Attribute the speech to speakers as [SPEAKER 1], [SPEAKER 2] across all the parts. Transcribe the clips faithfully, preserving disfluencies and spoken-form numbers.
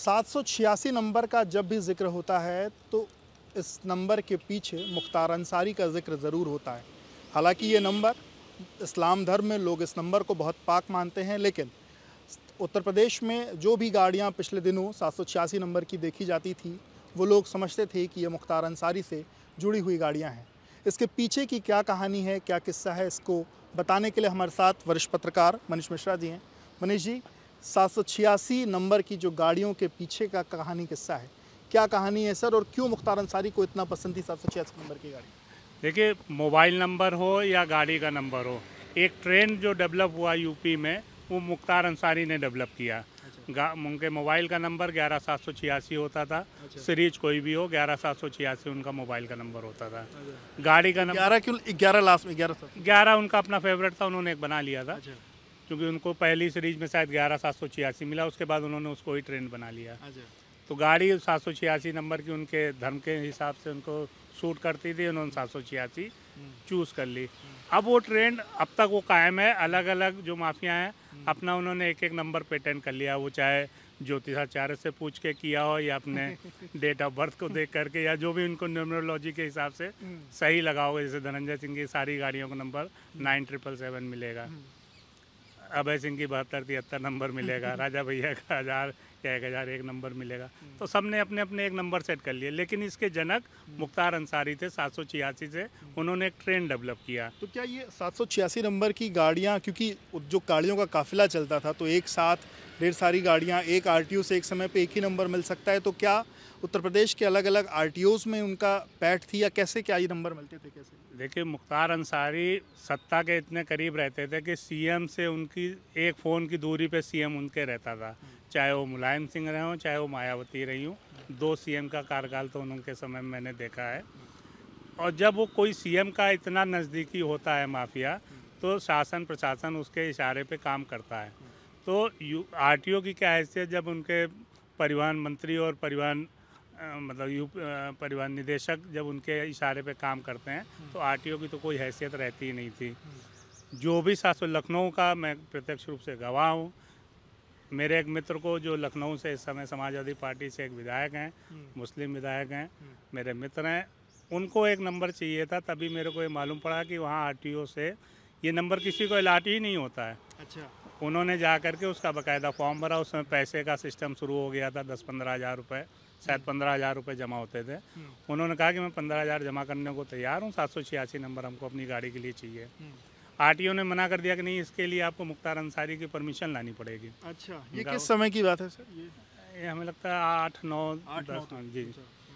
[SPEAKER 1] सात सौ छियासी नंबर का जब भी जिक्र होता है तो इस नंबर के पीछे मुख्तार अंसारी का जिक्र ज़रूर होता है। हालांकि ये नंबर इस्लाम धर्म में लोग इस नंबर को बहुत पाक मानते हैं, लेकिन उत्तर प्रदेश में जो भी गाड़ियां पिछले दिनों सात सौ छियासी नंबर की देखी जाती थी वो लोग समझते थे कि ये मुख्तार अंसारी से जुड़ी हुई गाड़ियां हैं। इसके पीछे की क्या कहानी है, क्या किस्सा है, इसको बताने के लिए हमारे साथ वरिष्ठ पत्रकार मनीष मिश्रा जी हैं। मनीष जी, सात सौ छियासी नंबर की जो गाड़ियों के पीछे का कहानी किस्सा है, क्या कहानी है सर, और क्यों मुख्तार अंसारी को इतना पसंद थी सात सौ छियासी नंबर की गाड़ी?
[SPEAKER 2] देखिए, मोबाइल नंबर हो या गाड़ी का नंबर हो, एक ट्रेंड जो डेवलप हुआ यूपी में वो मुख्तार अंसारी ने डेवलप किया। अच्छा। उनके मोबाइल का नंबर ग्यारह सात सौ छियासी होता था। अच्छा। सीरीज कोई भी हो, ग्यारह सात सौ छियासी उनका मोबाइल का नंबर होता था। अच्छा। गाड़ी का नंबर
[SPEAKER 1] ग्यारह क्यों? ग्यारह लास्ट में ग्यारह
[SPEAKER 2] ग्यारह उनका अपना फेवरेट था, उन्होंने एक बना लिया था।
[SPEAKER 1] अच्छा।
[SPEAKER 2] क्योंकि उनको पहली सीरीज में शायद ग्यारह सात सौ छियासी मिला, उसके बाद उन्होंने उसको ही ट्रेंड बना लिया। अच्छा। तो गाड़ी सात सौ छियासी नंबर की उनके धर्म के हिसाब से उनको सूट करती थी, उन्होंने सात सौ छियासी चूज़ कर ली। अब वो ट्रेंड अब तक वो कायम है। अलग अलग जो माफिया हैं अपना उन्होंने एक एक नंबर पेटेंट कर लिया, वो चाहे ज्योतिषाचार्य से पूछ के किया हो या अपने डेट ऑफ बर्थ को देख करके, या जो भी उनको न्यूमरोलॉजी के हिसाब से सही लगा होगा। जैसे धनंजय सिंह की सारी गाड़ियों का नंबर नाइन ट्रिपल सेवन मिलेगा, अभय सिंह की बहत्तर तिहत्तर नंबर मिलेगा, राजा भैया का हज़ार या एक हज़ार एक नंबर मिलेगा। तो सबने अपने अपने एक नंबर सेट कर लिए, लेकिन इसके जनक मुख्तार अंसारी थे। सात सौ छियासी से उन्होंने एक ट्रेंड डेवलप किया।
[SPEAKER 1] तो क्या ये सात सौ छियासी नंबर की गाड़ियाँ, क्योंकि जो गाड़ियों का काफिला चलता था तो एक साथ ढेर सारी गाड़ियाँ एक आरटीओ से एक समय पे एक ही नंबर मिल सकता है, तो क्या उत्तर प्रदेश के अलग अलग आरटीओस में उनका पैठ थी या कैसे क्या ये नंबर मिलते थे, कैसे?
[SPEAKER 2] देखिए, मुख्तार अंसारी सत्ता के इतने करीब रहते थे कि सीएम से उनकी एक फ़ोन की दूरी पे सीएम उनके रहता था। चाहे वो मुलायम सिंह रहे हों, चाहे वो मायावती रही हूँ, दो सीएम का कार्यकाल तो उनके समय में मैंने देखा है। और जब वो कोई सीएम का इतना नज़दीकी होता है माफिया, तो शासन प्रशासन उसके इशारे पे काम करता है। तो यू आरटीओ की क्या हैसियत, जब उनके परिवहन मंत्री और परिवहन मतलब यू परिवहन निदेशक जब उनके इशारे पे काम करते हैं तो आरटीओ की तो कोई हैसियत रहती ही नहीं थी। जो भी सात सौ लखनऊ का मैं प्रत्यक्ष रूप से गवाह हूँ। मेरे एक मित्र को जो लखनऊ से इस समय समाजवादी पार्टी से एक विधायक हैं, मुस्लिम विधायक हैं, मेरे मित्र हैं, उनको एक नंबर चाहिए था। तभी मेरे को ये मालूम पड़ा कि वहाँ आरटीओ से ये नंबर किसी को अलाट ही नहीं होता है। अच्छा। उन्होंने जा करके उसका बाकायदा फॉर्म भरा, उसमें पैसे का सिस्टम शुरू हो गया था, दस पंद्रह हज़ार रुपये, शायद पंद्रह हज़ार रुपये जमा होते थे। उन्होंने कहा कि मैं पंद्रह हज़ार जमा करने को तैयार हूँ, सात सौ छियासी नंबर हमको अपनी गाड़ी के लिए चाहिए। आरटीओ ने मना कर दिया कि नहीं, इसके लिए आपको मुख्तार अंसारी की परमिशन लानी पड़ेगी।
[SPEAKER 1] अच्छा, ये किस समय की बात है सर? ये,
[SPEAKER 2] ये हमें लगता है आठ नौ दस। जी,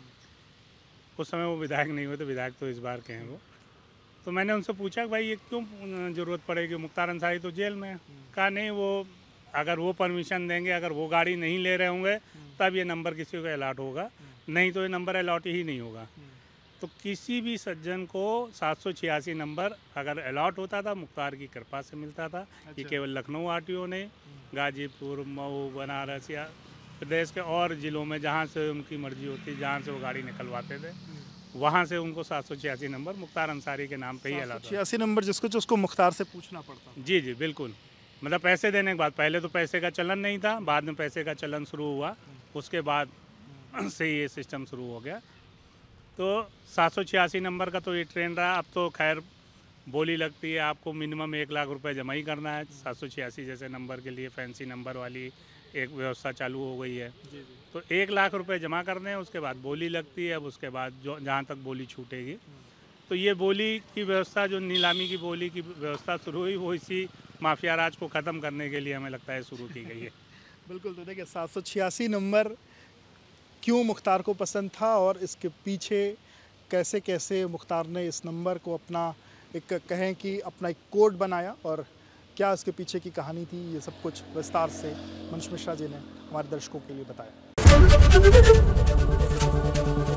[SPEAKER 2] उस समय वो विधायक नहीं हुए थे, विधायक तो इस बार के हैं वो। तो मैंने उनसे पूछा कि भाई ये क्यों ज़रूरत पड़ेगी, मुख्तार अंसारी तो जेल में। कहा नहीं, वो अगर वो परमिशन देंगे, अगर वो गाड़ी नहीं ले रहे होंगे तब ये नंबर किसी को अलॉट होगा, नहीं तो ये नंबर अलॉट ही नहीं होगा। तो किसी भी सज्जन को सात सौ छियासी नंबर अगर अलॉट होता था, मुख्तार की कृपा से मिलता था। अच्छा। ये केवल लखनऊ आरटीओ नहीं, गाजीपुर, मऊ, बनारस या प्रदेश के और ज़िलों में जहाँ से उनकी मर्जी होती, जहाँ से वो गाड़ी निकलवाते थे, वहाँ से उनको सात सौ छियासी नंबर मुख्तार अंसारी के नाम पे ही अलॉट।
[SPEAKER 1] छियासी नंबर जिसको जो उसको मुख्तार से पूछना पड़ता।
[SPEAKER 2] जी जी बिल्कुल, मतलब पैसे देने के बाद। पहले तो पैसे का चलन नहीं था, बाद में पैसे का चलन शुरू हुआ, उसके बाद से ये सिस्टम शुरू हो गया। तो सात सौ छियासी नंबर का तो ये ट्रेंड रहा। अब तो खैर बोली लगती है, आपको मिनिमम एक लाख रुपए जमा ही करना है। सात सौ छियासी जैसे नंबर के लिए फैंसी नंबर वाली एक व्यवस्था चालू हो गई है। जी जी। तो एक लाख रुपए जमा करने हैं, उसके बाद बोली लगती है। अब उसके बाद जो जहाँ तक बोली छूटेगी, तो ये बोली की व्यवस्था, जो नीलामी की बोली की व्यवस्था शुरू हुई, वो इसी माफिया राज को ख़त्म करने के लिए हमें लगता है शुरू की गई है।
[SPEAKER 1] बिल्कुल। तो देखिए, सात सौ छियासी नंबर क्यों मुख्तार को पसंद था और इसके पीछे कैसे कैसे मुख्तार ने इस नंबर को अपना एक कहें कि अपना एक कोड बनाया, और क्या इसके पीछे की कहानी थी, ये सब कुछ विस्तार से मनीष मिश्रा जी ने हमारे दर्शकों के लिए बताया।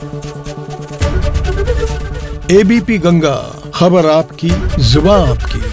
[SPEAKER 3] एबीपी गंगा, खबर आपकी, जुबान आपकी।